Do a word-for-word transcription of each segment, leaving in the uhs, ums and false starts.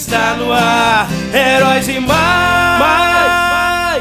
Está no ar, Heróis e Mais, mais,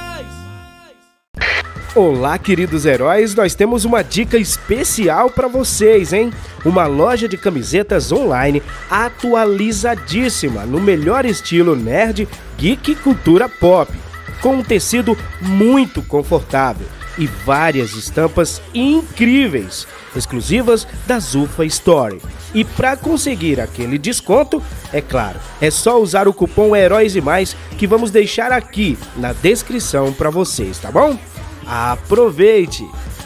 mais. Olá, queridos heróis, nós temos uma dica especial para vocês, hein? Uma loja de camisetas online atualizadíssima, no melhor estilo nerd, geek e cultura pop, com um tecido muito confortável e várias estampas incríveis, exclusivas da Zufa Store. E para conseguir aquele desconto, é claro, é só usar o cupom Heróis e Mais que vamos deixar aqui na descrição para vocês, tá bom? Aproveite!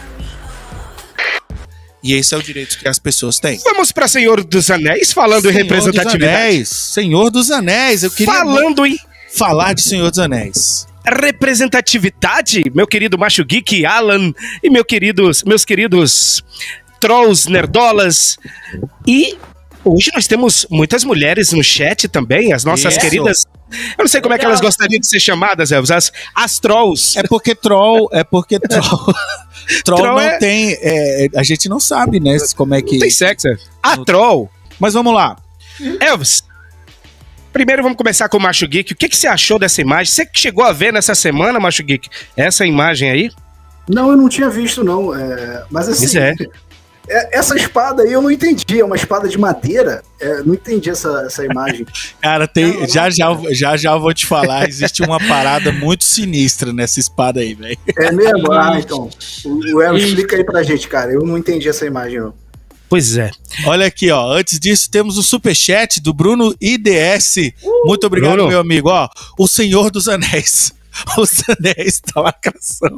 E esse é o direito que as pessoas têm. Vamos para Senhor dos Anéis, falando Senhor em representatividade. Dos Anéis, Senhor dos Anéis, eu queria falando em falar de Senhor dos Anéis. Representatividade, meu querido Macho Geek Alan e meu queridos, meus queridos trolls nerdolas. E hoje nós temos muitas mulheres no chat também, as nossas Isso. queridas. Eu não sei como é que elas gostariam de ser chamadas, Elvis, as, as trolls. É porque troll, é porque troll, troll, Troll não é- tem, é, a gente não sabe, né, como é que... Não tem sexo. é? A troll. Mas vamos lá. Elvis, primeiro vamos começar com o Macho Geek. O que, que você achou dessa imagem? Você que chegou a ver nessa semana, Macho Geek, essa imagem aí? Não, eu não tinha visto, não. É, mas assim, Pois é. é, essa espada aí eu não entendi. É uma espada de madeira. É, não entendi essa, essa imagem. Cara, tem, já, já, já já vou te falar, existe uma parada muito sinistra nessa espada aí, velho. É mesmo? Ah, então. O, o El, explica aí pra gente, cara. Eu não entendi essa imagem, não. Pois é. Olha aqui, ó. Antes disso, temos o superchat do Bruno I D S. Muito obrigado, Bruno. meu amigo. Ó, o Senhor dos Anéis. Os Anéis da lacração.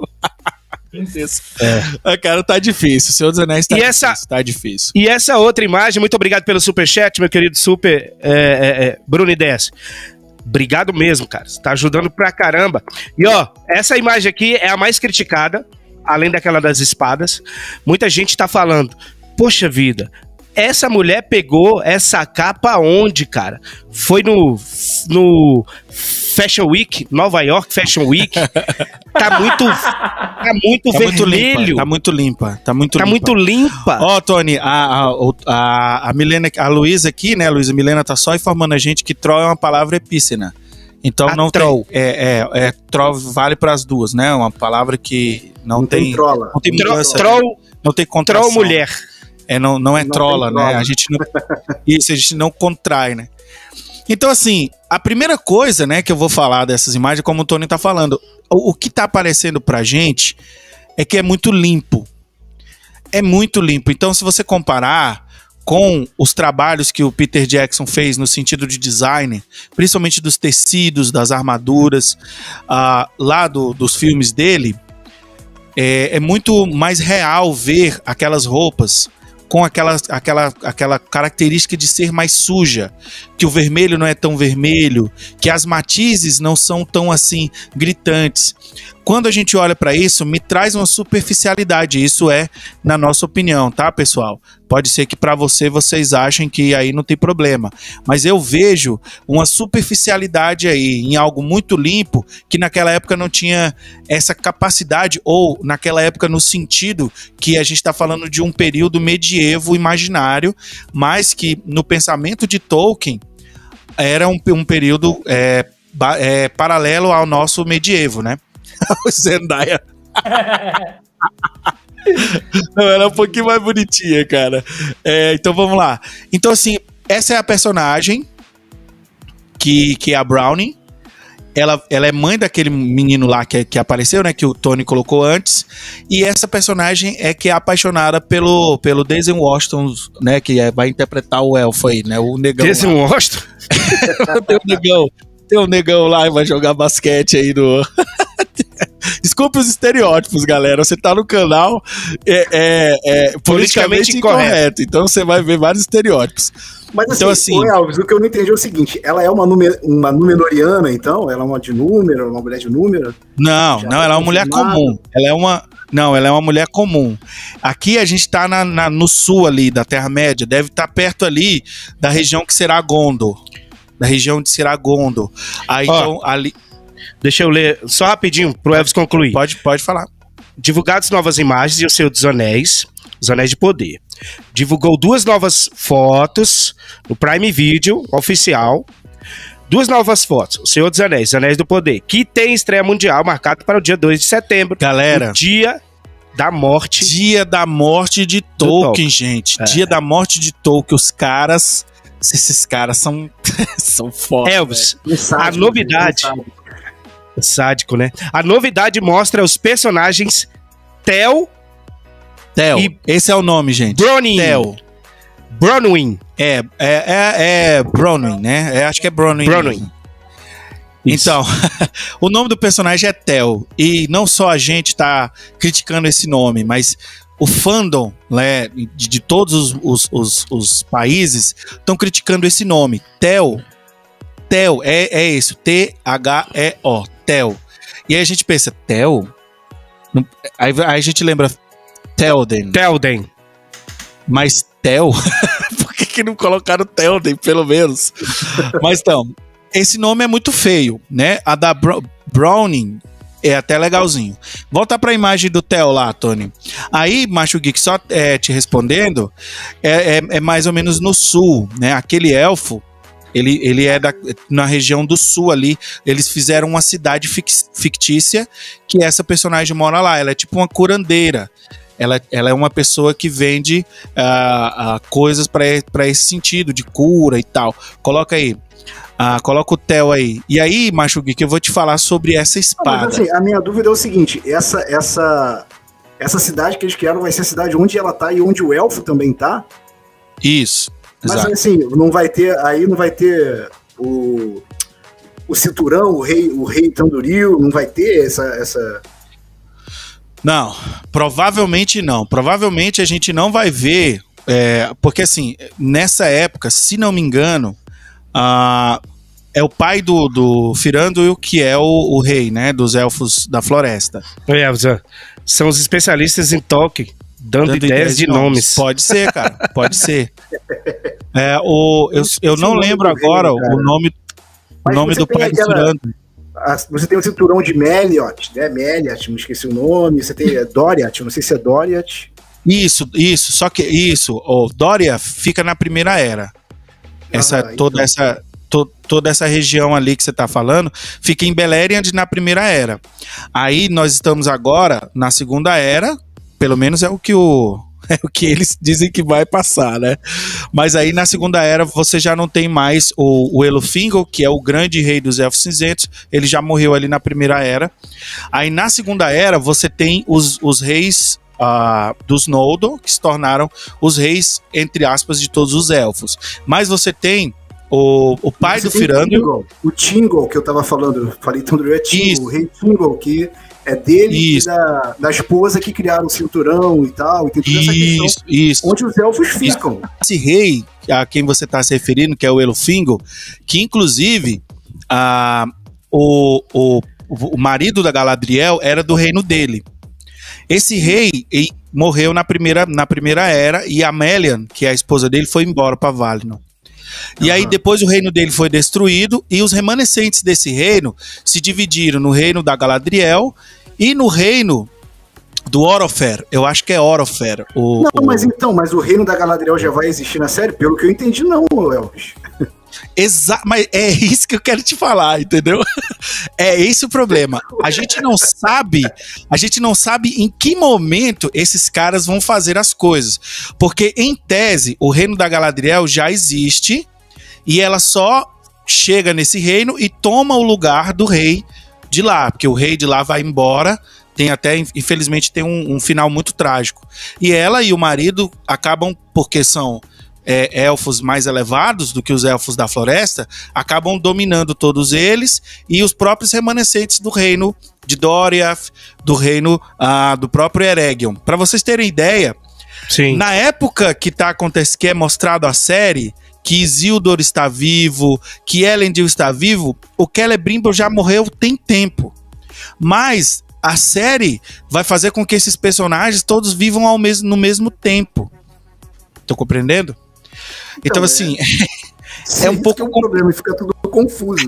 É. Ah, cara, tá difícil. O Senhor dos Anéis tá E difícil. essa- Tá difícil. E essa outra imagem, muito obrigado pelo superchat, meu querido super é, é, é, Bruno I D S. Obrigado mesmo, cara. Você tá ajudando pra caramba. E ó, essa imagem aqui é a mais criticada, além daquela das espadas. Muita gente tá falando, poxa vida, essa mulher pegou essa capa onde, cara? Foi no, no Fashion Week, Nova York Fashion Week. Tá muito, tá muito Tá muito vermelho. limpa. Tá muito limpa. Tá muito Tá limpa. muito limpa. Ó, Tony, a, a, a, a Milena, a Luísa aqui, né, a Luísa Milena tá só informando a gente que troll é uma palavra epícena. Então A não troll. tem. É, é, é, troll vale pras duas, né? Uma palavra que não, Não tem. tem trola. Não tem Tro- mudança. troll, Não tem contração. troll mulher. É, não, não é Não trola, tem né? trola. A gente não. Isso, a gente não contrai, né? Então, assim, a primeira coisa, né, que eu vou falar dessas imagens, como o Tony tá falando, o, o que tá aparecendo pra gente é que é muito limpo. É muito limpo. Então, se você comparar com os trabalhos que o Peter Jackson fez no sentido de design, principalmente dos tecidos, das armaduras, ah, lá do- dos filmes dele, é, é muito mais real ver aquelas roupas com aquela, aquela, aquela característica de ser mais suja, que o vermelho não é tão vermelho, que as matizes não são tão assim gritantes. Quando a gente olha para isso, me traz uma superficialidade. Isso é na nossa opinião, tá, pessoal? Pode ser que para você vocês achem que aí não tem problema, mas eu vejo uma superficialidade aí em algo muito limpo que naquela época não tinha essa capacidade, ou naquela época no sentido que a gente está falando de um período medievo imaginário, mas que no pensamento de Tolkien era um, um período é, ba- é, paralelo ao nosso medievo, né? O Zendaya. Não, ela é um pouquinho mais bonitinha, cara. É, então vamos lá. Então, assim, essa é a personagem que, que é a Brownie. Ela, ela é mãe daquele menino lá que, que apareceu, né? Que o Tony colocou antes. E essa personagem é que é apaixonada pelo, pelo Denzel Washington, né? Que é, vai interpretar o elfo aí, né? O negão. Esse lá. um rosto? Tem um negão. Tem um negão lá e vai jogar basquete aí no. Desculpe os estereótipos, galera. Você tá no canal é, é, é politicamente, Politicamente incorreto. incorreto. Então você vai ver vários estereótipos. Mas assim, Então, assim- ô, Elvis, o que eu não entendi é o seguinte: ela é uma, nume- uma Númenoriana, então? Ela é uma de número, uma mulher de número? Não, Já não, ela é uma mulher confirmado. comum. Ela é uma. Não, ela é uma mulher comum. Aqui a gente tá na, na- no sul ali da Terra-média. Deve estar perto ali da região que será Gondor. Da região de será Gondor. Aí Ó, então ali. Deixa eu ler só rapidinho pro Elvis concluir. Pode, pode falar. Divulgadas novas imagens e o Senhor dos Anéis, os Anéis de Poder. Divulgou duas novas fotos no Prime Video oficial. Duas novas fotos, O Senhor dos Anéis, Os Anéis do Poder, que tem estreia mundial marcado para o dia dois de setembro. Galera, o dia da morte. Dia da morte de Tolkien, gente. É. Dia da morte de Tolkien. Os caras, esses caras são, são foda. Elvis, a novidade... Sádico, né? A novidade mostra os personagens Tel... Tel, e esse é o nome, gente. Bronwyn. Tel. Bronwyn. É, é, é, é Bronwyn, né? É, acho que é Bronwyn. Bronwyn. Então, o nome do personagem é Tel. E não só a gente tá criticando esse nome, mas o fandom, né, de, de todos os, os, os, os países estão criticando esse nome. Tel. Tel, é, é isso. T H E O. Tel. E aí a gente pensa, Tel? Aí, aí a gente lembra Théoden. Théoden. Mas Tel? Por que, que não colocaram Théoden, pelo menos? Mas então, esse nome é muito feio, né? A da Br Browning é até legalzinho. Volta pra imagem do Tel lá, Tony. Aí, Macho Geek, só é, te respondendo, é, é, é mais ou menos no sul, né? Aquele elfo, ele, ele é da, na região do sul ali. Eles fizeram uma cidade fictícia que essa personagem mora lá. Ela é tipo uma curandeira. Ela, ela é uma pessoa que vende uh, uh, coisas para esse sentido, de cura e tal. Coloca aí. Uh, coloca o Tel aí. E aí, Macho Geek, eu vou te falar sobre essa espada. Ah, mas, assim, a minha dúvida é o seguinte: essa, essa, essa cidade que eles criaram vai ser a cidade onde ela tá e onde o elfo também tá? Isso. Mas exato. assim, não vai ter. Aí não vai ter o, o cinturão, o rei, o rei Tanduril, não vai ter essa. essa... Não, provavelmente não. Provavelmente a gente não vai ver, é, porque assim, nessa época, se não me engano, uh, é o pai do, do Firanduil que é o, o rei, né, dos elfos da floresta. É, são os especialistas em Tolkien, dando, dando ideias, ideias de, de nomes. nomes. Pode ser, cara, pode ser. É, o, eu, eu não lembro agora rei, o nome, o nome do pai aquela... do Firanduil. Você tem o cinturão de Meliot, né? Meliot, não esqueci o nome. Você tem é, Doriath, não sei se é Doriath. Isso, isso, só que isso, o Doriath fica na Primeira Era. Essa, ah, toda, então. essa, to, toda essa região ali que você tá falando fica em Beleriand na Primeira Era. Aí nós estamos agora na Segunda Era, pelo menos é o que o... É o que eles dizem que vai passar, né? Mas aí na Segunda Era você já não tem mais o, o Elufingol, que é o grande rei dos Elfos Cinzentos. Ele já morreu ali na Primeira Era. Aí na Segunda Era você tem os, os reis uh, dos Noldor, que se tornaram os reis, entre aspas, de todos os elfos. Mas você tem o, o pai você do Firanduil. O Thingol, que eu tava falando, eu falei Tanduril é Thingol, o rei Thingol, que... É dele e da, da esposa que criaram o cinturão e tal. E tem toda essa isso, questão isso. onde os elfos ficam. Esse rei a quem você está se referindo, que é o Elufingol, que inclusive a, o, o, o marido da Galadriel era do reino dele. Esse rei ele morreu na primeira, na primeira era e a Melian, que é a esposa dele, foi embora para Valinor. E uhum. aí depois o reino dele foi destruído e os remanescentes desse reino se dividiram no reino da Galadriel e no reino do Orofer. Eu acho que é Orofer. O, não, o... mas então, mas o reino da Galadriel já vai existir na série? Pelo que eu entendi, não, Elvis. Exato, mas é isso que eu quero te falar, entendeu? É esse o problema. A gente não sabe, a gente não sabe em que momento esses caras vão fazer as coisas. Porque, em tese, o reino da Galadriel já existe e ela só chega nesse reino e toma o lugar do rei de lá, porque o rei de lá vai embora. Tem até, infelizmente, tem um, um final muito trágico. E ela e o marido acabam, porque são é, elfos mais elevados do que os elfos da floresta, acabam dominando todos eles e os próprios remanescentes do reino de Doriath, do reino ah, do próprio Eregion. Para vocês terem ideia, sim, na época que, tá acontecendo, que é mostrado a série, que Isildur está vivo, que Elendil está vivo, o Celebrimbor já morreu tem tempo. Mas a série vai fazer com que esses personagens todos vivam ao mesmo, no mesmo tempo. Tô compreendendo? Então, então assim, é, é um pouco... É um problema, fica tudo confuso.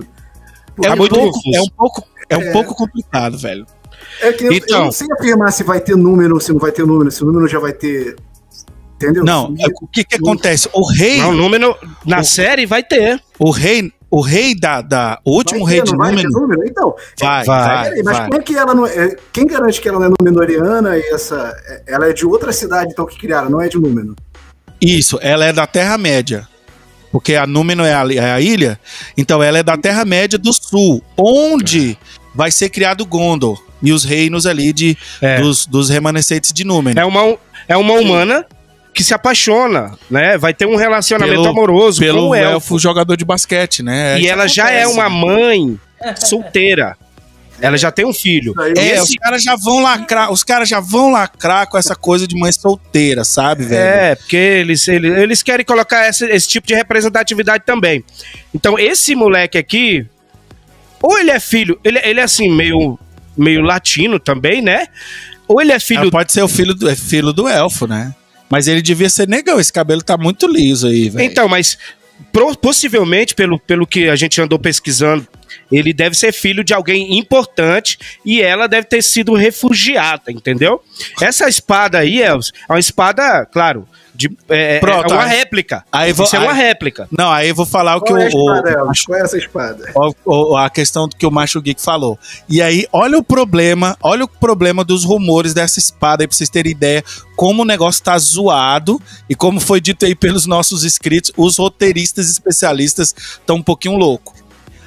É um, pouco, é um pouco, é um é. pouco complicado, velho. É que eu, então, eu não sei afirmar se vai ter número, se não vai ter número, se o número já vai ter... Entendeu? Não, o que que acontece? O rei... Não, o número na o, série vai ter. O rei... o rei da, da o último vai rei ter, de vai Númenor, Númenor? Então, vai, vai, vai, peraí, mas vai. como é que ela não é, quem garante que ela não é Númenoriana e essa, ela é de outra cidade então que criaram, não é de Númenor? Isso, ela é da Terra-média. Porque a Númenor é a, é a ilha, então ela é da Terra-média do Sul, onde vai ser criado Gondor e os reinos ali de, É. dos, dos remanescentes de Númenor. É uma, é uma humana que se apaixona, né? Vai ter um relacionamento Pelo- amoroso Pelo com o elfo. elfo jogador de basquete, né? E Isso ela já acontece, é uma né? mãe solteira. Ela já tem um filho. Isso aí, É, Esse- os caras já vão lacrar, os caras já vão lacrar com essa coisa de mãe solteira, sabe, velho? É, porque eles, eles, eles querem colocar esse, esse tipo de representatividade também. Então, esse moleque aqui, ou ele é filho, ele, ele é assim, meio, meio latino também, né? Ou ele é filho... Ela pode ser o filho do, é filho do elfo, né? Mas ele devia ser negão, esse cabelo tá muito liso aí, velho. Então, mas pro- possivelmente, pelo, pelo que a gente andou pesquisando, ele deve ser filho de alguém importante e ela deve ter sido refugiada, entendeu? Essa espada aí é uma espada, claro, de, é, Pronto, é uma aí- réplica. aí vou- Isso é uma aí- réplica. Não, aí eu vou falar o que Qual é a o, o, espada, Elvis? Qual é essa espada? o- o- a questão que o Macho Geek falou. E aí, olha o problema, olha o problema dos rumores dessa espada aí, pra vocês terem ideia como o negócio tá zoado e como foi dito aí pelos nossos inscritos, os roteiristas especialistas estão um pouquinho loucos.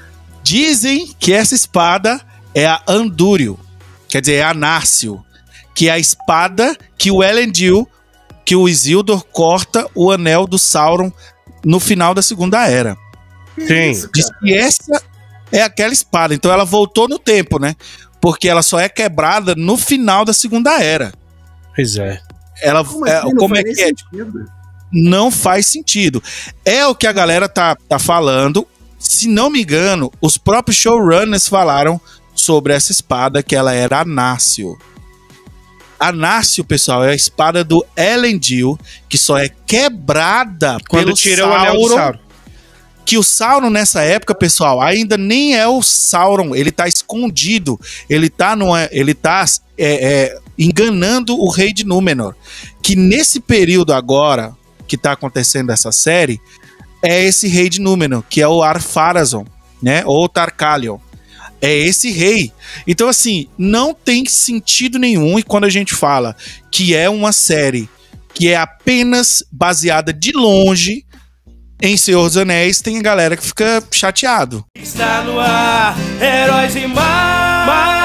Dizem que essa espada é a Andúril, quer dizer, é a Nárcio, que é a espada que o Elendil, que o Isildur corta o anel do Sauron no final da Segunda Era. Sim. Isso, Diz cara. que essa é aquela espada, então ela voltou no tempo, né? Porque ela só é quebrada no final da Segunda Era. Pois é. Ela, Como é, assim? Não como é faz que nem é? sentido. Não faz sentido. É o que a galera tá, tá falando. Se não me engano, os próprios showrunners falaram sobre essa espada, que ela era a Nárcio. A Nárcio, pessoal, é a espada do Elendil, que só é quebrada Quando pelo tira o anel do Sauron. Sauron. Que o Sauron nessa época, pessoal, ainda nem é o Sauron, ele tá escondido, ele tá, numa, ele tá é, é, enganando o rei de Númenor. Que nesse período agora, que tá acontecendo essa série, é esse rei de Númenor, que é o Ar-Pharazôn, né, ou Tarkalion. É esse rei. Então, assim, não tem sentido nenhum, e quando a gente fala que é uma série que é apenas baseada de longe em Senhor dos Anéis, tem a galera que fica chateado. Está no ar, heróis e mais.